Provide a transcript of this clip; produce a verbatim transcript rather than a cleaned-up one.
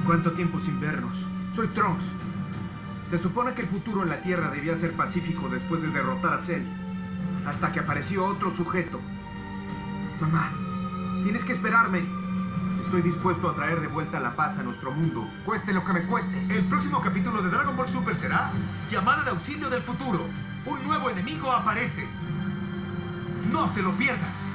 ¿Cuánto tiempo sin vernos? Soy Trunks. Se supone que el futuro en la Tierra debía ser pacífico después de derrotar a Cell. Hasta que apareció otro sujeto. Mamá, tienes que esperarme. Estoy dispuesto a traer de vuelta la paz a nuestro mundo, cueste lo que me cueste. El próximo capítulo de Dragon Ball Super será Llamada de Auxilio del Futuro. Un nuevo enemigo aparece. No se lo pierdan.